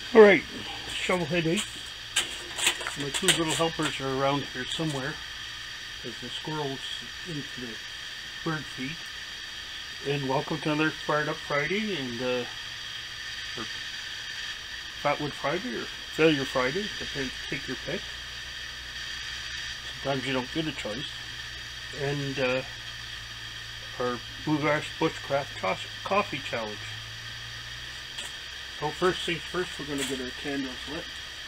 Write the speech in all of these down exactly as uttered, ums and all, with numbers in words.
Alright, shovelhead eight. My two little helpers are around here somewhere, as the squirrels into the bird feed. And welcome to another Fired Up Friday, and uh, or Fatwood Friday, or Failure Friday, depends, take your pick. Sometimes you don't get a choice. And uh, our Bluegrass Bushcraft Coffee Challenge. So first things first, we're going to get our candles lit.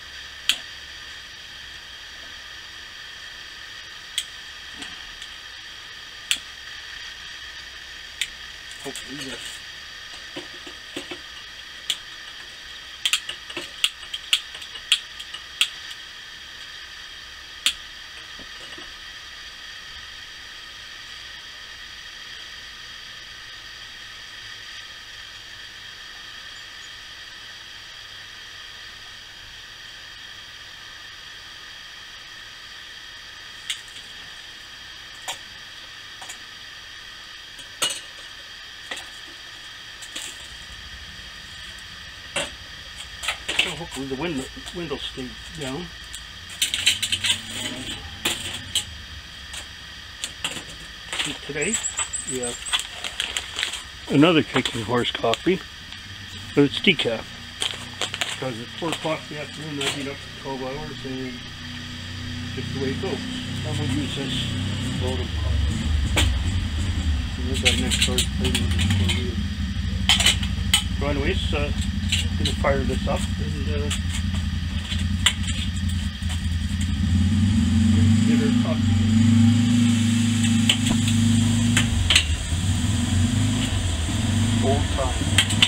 Hopefully this. Hopefully the wind, wind will stay down. And today we have another kicking horse coffee, but it's DeCaf. Because it's four o'clock in the afternoon, I've been up for twelve hours, and just the way it goes. I'm going to use this load of coffee. So there's our next door plate for you. So anyways, uh, I'm going to fire this up and uh, get our coffee. Old time.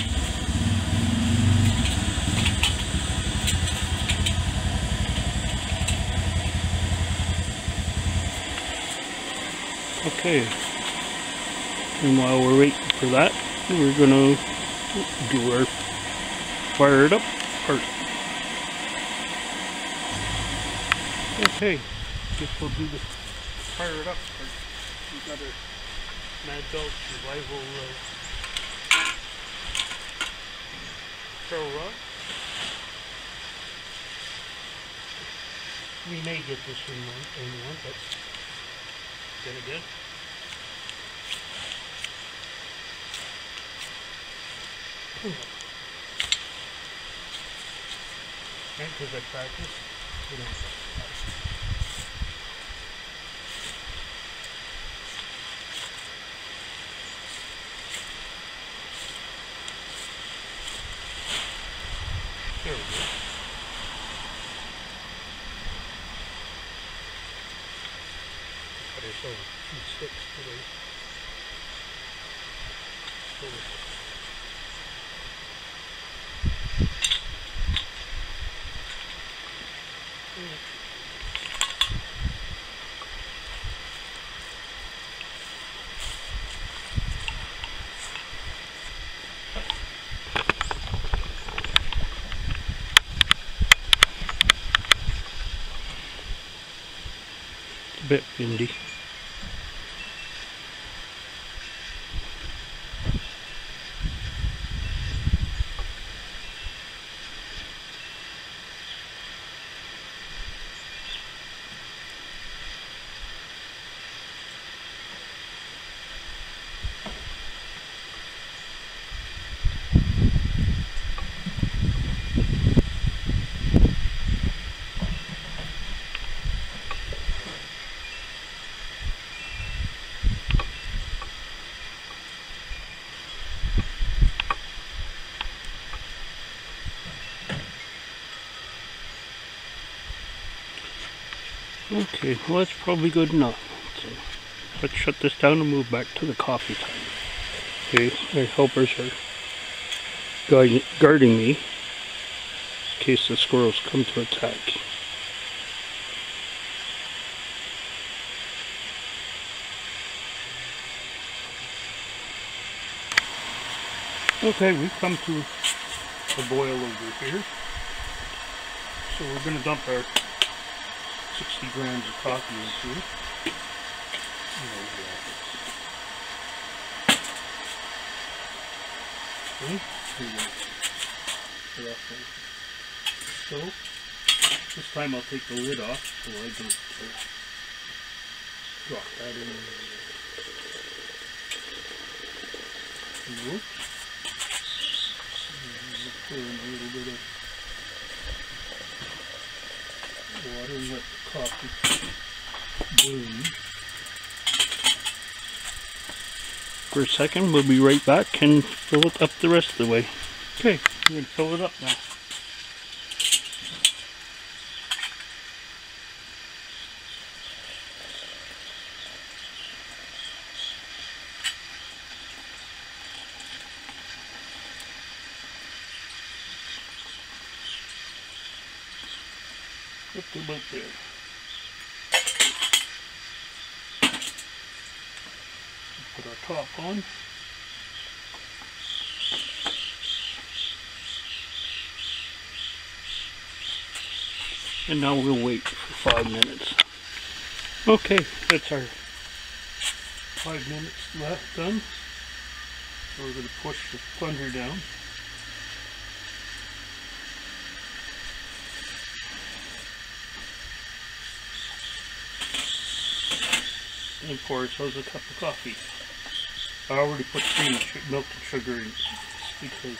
Okay. And while we're waiting for that, we're going to do our Fire it up part. Okay, guess we'll do the fire it up part. We've got our Mad Dog Survival uh, ferro rod. We may get this in one, in one but then again. And because I practice, you know. There we go. Got ourselves two sticks today. So a bit windy. Okay, well that's probably good enough. So let's shut this down and move back to the coffee time. Okay, my helpers are guarding, guarding me in case the squirrels come to attack. Okay, we've come to a boil over here. So we're going to dump our sixty grams of coffee into it. Okay, here we go. So this time I'll take the lid off so I don't uh, drop that in. Whoops. Pour in a little bit of water and let the coffee bloom. For a second, we'll be right back and fill it up the rest of the way. Okay, I'm going to fill it up now. Up to about there. Put our top on. And now we'll wait for five minutes. Okay, that's our five minutes left done. So we're going to push the thunder down. And pour ourselves a cup of coffee. I already put cream, milk and sugar in because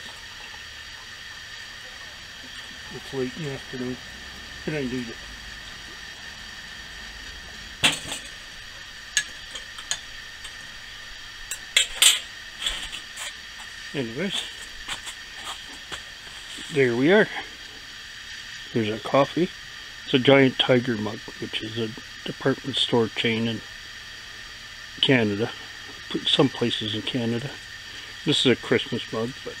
it's late in the afternoon and I need it. Anyways, there we are. Here's our coffee. It's a Giant Tiger mug, which is a department store chain in Canada, some places in Canada. This is a Christmas mug, but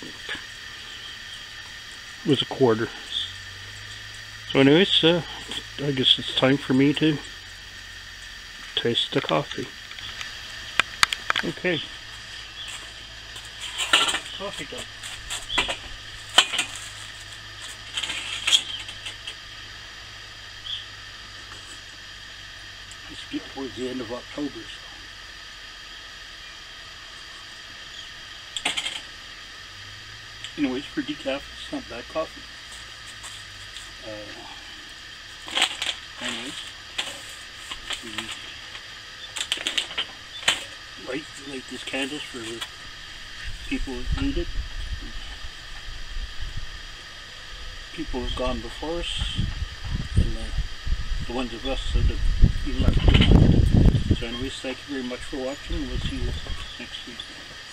it was a quarter. So anyways, uh, I guess it's time for me to taste the coffee. Okay, coffee done. Let's get towards the end of October. So. Anyways, for decaf, it's not bad coffee. Uh, anyways, we light, light these candles for the people that need it. People have gone before us, and uh, the ones of us that have been left behind. So anyways, thank you very much for watching. We'll see you next week.